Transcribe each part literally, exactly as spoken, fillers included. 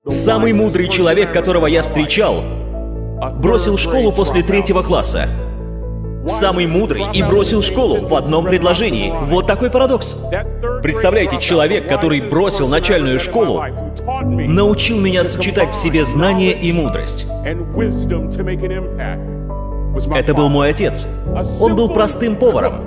Самый мудрый человек, которого я встречал, бросил школу после третьего класса. Самый мудрый и бросил школу в одном предложении. Вот такой парадокс. Представляете, человек, который бросил начальную школу, научил меня сочетать в себе знания и мудрость. Это был мой отец. Он был простым поваром.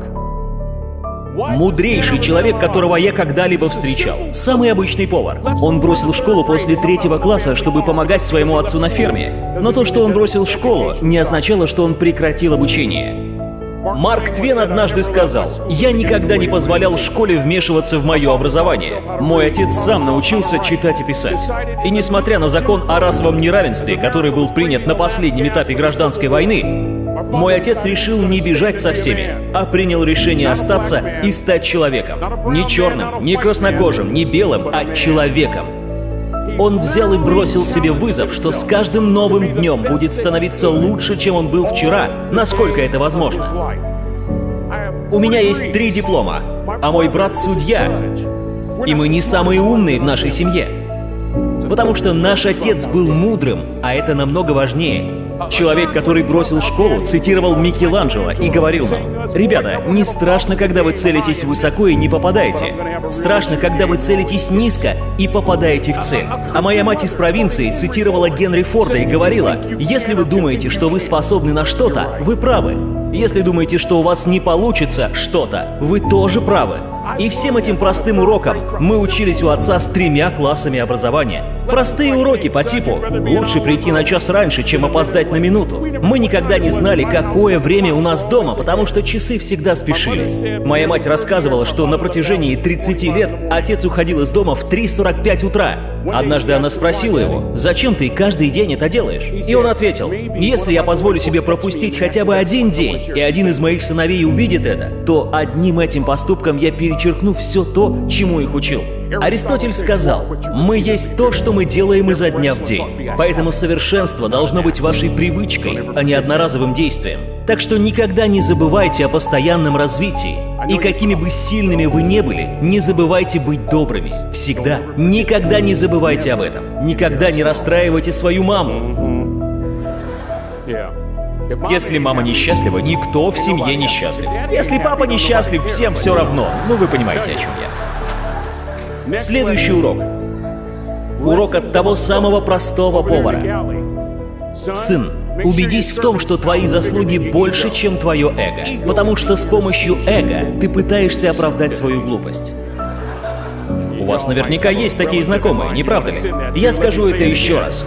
Мудрейший человек, которого я когда-либо встречал. Самый обычный повар. Он бросил школу после третьего класса, чтобы помогать своему отцу на ферме. Но то, что он бросил школу, не означало, что он прекратил обучение. Марк Твен однажды сказал: «Я никогда не позволял школе вмешиваться в мое образование. Мой отец сам научился читать и писать». И несмотря на закон о расовом неравенстве, который был принят на последнем этапе гражданской войны, мой отец решил не бежать со всеми, а принял решение остаться и стать человеком. Не черным, не краснокожим, не белым, а человеком. Он взял и бросил себе вызов, что с каждым новым днем будет становиться лучше, чем он был вчера, насколько это возможно. У меня есть три диплома, а мой брат судья. И мы не самые умные в нашей семье. Потому что наш отец был мудрым, а это намного важнее. Человек, который бросил школу, цитировал Микеланджело и говорил нам: «Ребята, не страшно, когда вы целитесь высоко и не попадаете. Страшно, когда вы целитесь низко и попадаете в цель». А моя мать из провинции цитировала Генри Форда и говорила: «Если вы думаете, что вы способны на что-то, вы правы. Если думаете, что у вас не получится что-то, вы тоже правы». И всем этим простым урокам мы учились у отца с тремя классами образования. Простые уроки по типу «лучше прийти на час раньше, чем опоздать на минуту». Мы никогда не знали, какое время у нас дома, потому что часы всегда спешили. Моя мать рассказывала, что на протяжении тридцати лет отец уходил из дома в три сорок пять утра. Однажды она спросила его: «Зачем ты каждый день это делаешь?» И он ответил: «Если я позволю себе пропустить хотя бы один день, и один из моих сыновей увидит это, то одним этим поступком я перечеркну все то, чему их учил». Аристотель сказал: «Мы есть то, что мы делаем изо дня в день». Поэтому совершенство должно быть вашей привычкой, а не одноразовым действием. Так что никогда не забывайте о постоянном развитии. И какими бы сильными вы не были, не забывайте быть добрыми. Всегда. Никогда не забывайте об этом. Никогда не расстраивайте свою маму. Если мама несчастлива, никто в семье не счастлив. Если папа несчастлив, всем все равно. Ну, вы понимаете, о чем я. Следующий урок. Урок от того самого простого повара. Сын, убедись в том, что твои заслуги больше, чем твое эго. Потому что с помощью эго ты пытаешься оправдать свою глупость. У вас наверняка есть такие знакомые, не правда ли? Я скажу это еще раз.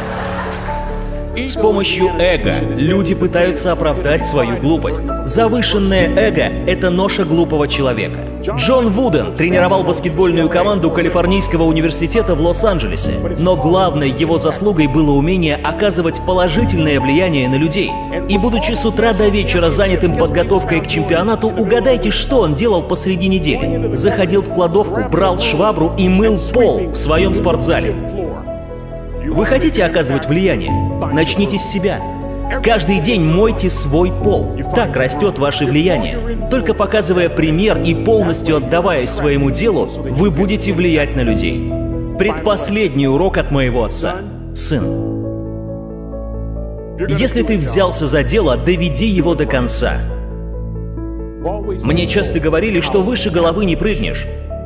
С помощью эго люди пытаются оправдать свою глупость. Завышенное эго — это ноша глупого человека. Джон Вуден тренировал баскетбольную команду Калифорнийского университета в Лос-Анджелесе. Но главной его заслугой было умение оказывать положительное влияние на людей. И будучи с утра до вечера занятым подготовкой к чемпионату, угадайте, что он делал посреди недели? Заходил в кладовку, брал швабру и мыл пол в своем спортзале. Вы хотите оказывать влияние? Начните с себя. Каждый день мойте свой пол. Так растет ваше влияние. Только показывая пример и полностью отдаваясь своему делу, вы будете влиять на людей. Предпоследний урок от моего отца. Сын, если ты взялся за дело, доведи его до конца. Мне часто говорили, что выше головы не прыгнешь.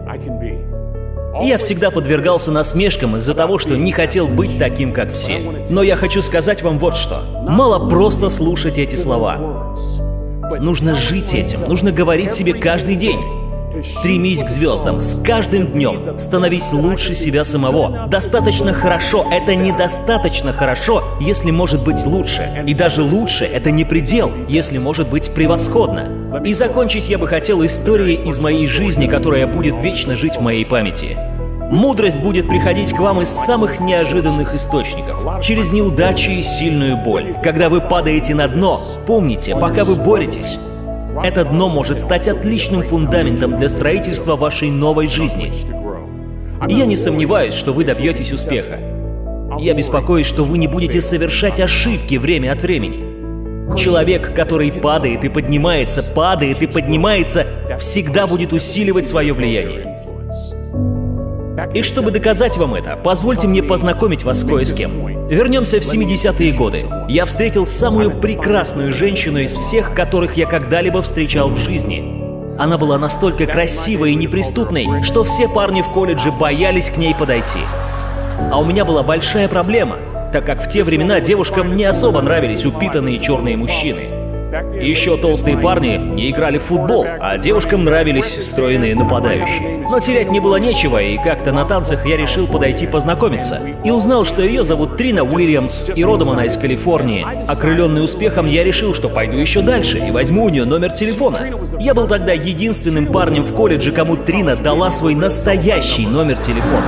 Я всегда подвергался насмешкам из-за того, что не хотел быть таким, как все. Но я хочу сказать вам вот что. Мало просто слушать эти слова. Нужно жить этим, нужно говорить себе каждый день. Стремись к звездам с каждым днем, становись лучше себя самого. Достаточно хорошо — это недостаточно хорошо, если может быть лучше. И даже лучше — это не предел, если может быть превосходно. И закончить я бы хотел историей из моей жизни, которая будет вечно жить в моей памяти. Мудрость будет приходить к вам из самых неожиданных источников, через неудачи и сильную боль. Когда вы падаете на дно, помните, пока вы боретесь, это дно может стать отличным фундаментом для строительства вашей новой жизни. Я не сомневаюсь, что вы добьетесь успеха. Я беспокоюсь, что вы не будете совершать ошибки время от времени. Человек, который падает и поднимается, падает и поднимается, всегда будет усиливать свое влияние. И чтобы доказать вам это, позвольте мне познакомить вас кое с кем. Вернемся в семидесятые годы. Я встретил самую прекрасную женщину из всех, которых я когда-либо встречал в жизни. Она была настолько красивой и неприступной, что все парни в колледже боялись к ней подойти. А у меня была большая проблема, так как в те времена девушкам не особо нравились упитанные черные мужчины. Еще толстые парни не играли в футбол, а девушкам нравились стройные нападающие. Но терять не было нечего, и как-то на танцах я решил подойти познакомиться. И узнал, что ее зовут Трина Уильямс, и родом она из Калифорнии. Окрыленный успехом, я решил, что пойду еще дальше и возьму у нее номер телефона. Я был тогда единственным парнем в колледже, кому Трина дала свой настоящий номер телефона.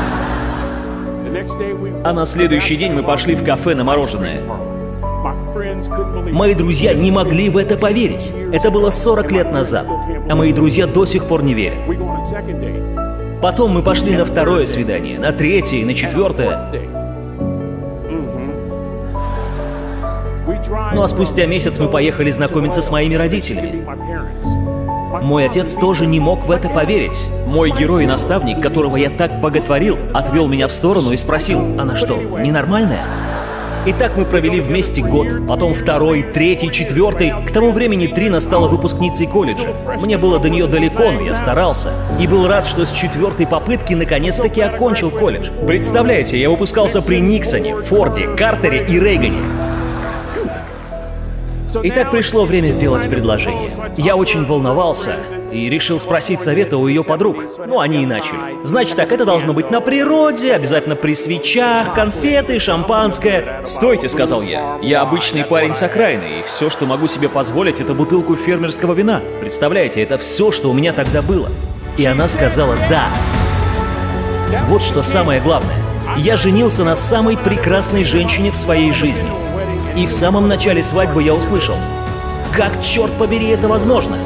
А на следующий день мы пошли в кафе на мороженое. Мои друзья не могли в это поверить. Это было сорок лет назад, а мои друзья до сих пор не верят. Потом мы пошли на второе свидание, на третье и на четвертое. Ну а спустя месяц мы поехали знакомиться с моими родителями. Мой отец тоже не мог в это поверить. Мой герой и наставник, которого я так боготворил, отвел меня в сторону и спросил: «Она что, ненормальная?» И так мы провели вместе год, потом второй, третий, четвертый. К тому времени Трина стала выпускницей колледжа. Мне было до нее далеко, но я старался. И был рад, что с четвертой попытки наконец-таки окончил колледж. Представляете, я выпускался при Никсоне, Форде, Картере и Рейгане. И так пришло время сделать предложение. Я очень волновался и решил спросить совета у ее подруг. Ну, они и начали. Значит так, это должно быть на природе, обязательно при свечах, конфеты, шампанское. «Стойте», — сказал я. «Я обычный парень с окраины, и все, что могу себе позволить, это бутылку фермерского вина. Представляете, это все, что у меня тогда было». И она сказала «да». Вот что самое главное. Я женился на самой прекрасной женщине в своей жизни. И в самом начале свадьбы я услышал: «Как, черт побери, это возможно?»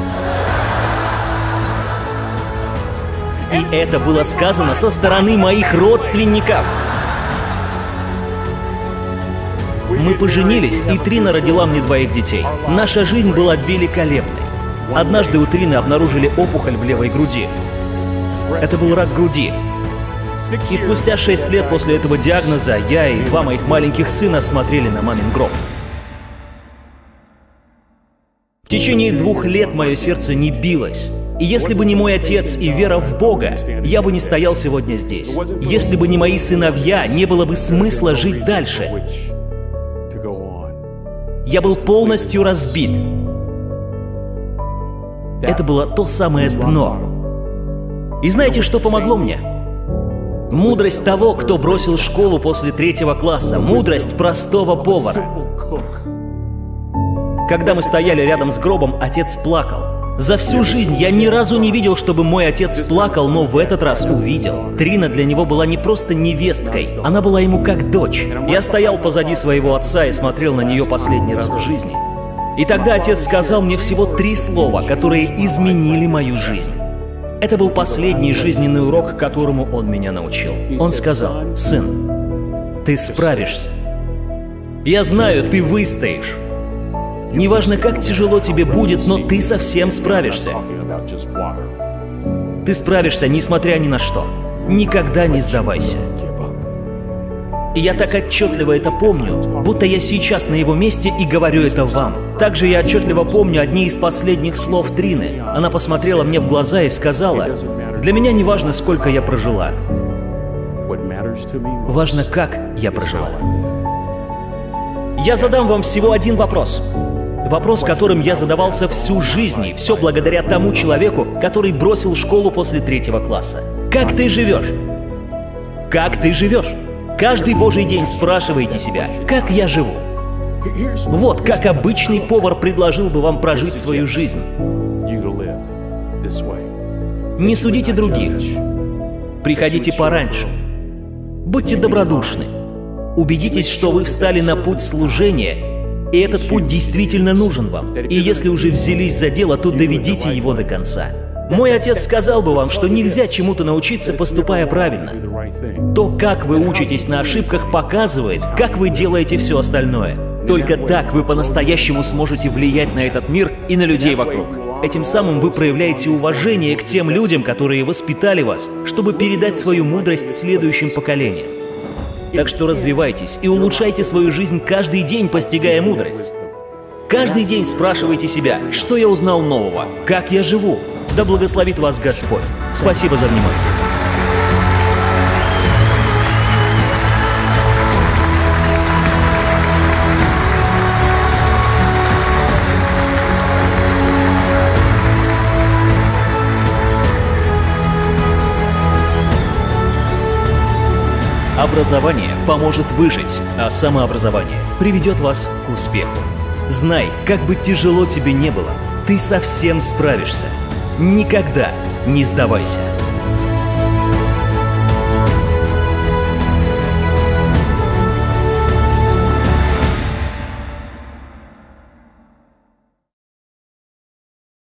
И это было сказано со стороны моих родственников. Мы поженились, и Трина родила мне двоих детей. Наша жизнь была великолепной. Однажды у Трины обнаружили опухоль в левой груди. Это был рак груди. И спустя шесть лет после этого диагноза я и два моих маленьких сына смотрели на мамин гроб. В течение двух лет мое сердце не билось. И если бы не мой отец и вера в Бога, я бы не стоял сегодня здесь. Если бы не мои сыновья, не было бы смысла жить дальше. Я был полностью разбит. Это было то самое дно. И знаете, что помогло мне? Мудрость того, кто бросил школу после третьего класса. Мудрость простого повара. Когда мы стояли рядом с гробом, отец плакал. За всю жизнь я ни разу не видел, чтобы мой отец плакал, но в этот раз увидел. Трина для него была не просто невесткой, она была ему как дочь. Я стоял позади своего отца и смотрел на нее последний раз в жизни. И тогда отец сказал мне всего три слова, которые изменили мою жизнь. Это был последний жизненный урок, которому он меня научил. Он сказал: «Сын, ты справишься. Я знаю, ты выстоишь. Неважно, как тяжело тебе будет, но ты совсем справишься. Ты справишься, несмотря ни на что. Никогда не сдавайся». И я так отчетливо это помню, будто я сейчас на его месте и говорю это вам. Также я отчетливо помню одни из последних слов Трины. Она посмотрела мне в глаза и сказала: «Для меня не важно, сколько я прожила. Важно, как я прожила». Я задам вам всего один вопрос. Вопрос, которым я задавался всю жизнь, и все благодаря тому человеку, который бросил школу после третьего класса. Как ты живешь? Как ты живешь? Каждый божий день спрашивайте себя: как я живу? Вот как обычный повар предложил бы вам прожить свою жизнь. Не судите других. Приходите пораньше. Будьте добродушны. Убедитесь, что вы встали на путь служения, и этот путь действительно нужен вам. И если уже взялись за дело, то доведите его до конца. Мой отец сказал бы вам, что нельзя чему-то научиться, поступая правильно. То, как вы учитесь на ошибках, показывает, как вы делаете все остальное. Только так вы по-настоящему сможете влиять на этот мир и на людей вокруг. Этим самым вы проявляете уважение к тем людям, которые воспитали вас, чтобы передать свою мудрость следующим поколениям. Так что развивайтесь и улучшайте свою жизнь каждый день, постигая мудрость. Каждый день спрашивайте себя, что я узнал нового, как я живу. Да благословит вас Господь. Спасибо за внимание. Образование поможет выжить, а самообразование приведет вас к успеху. Знай, как бы тяжело тебе не было, ты совсем справишься. Никогда не сдавайся.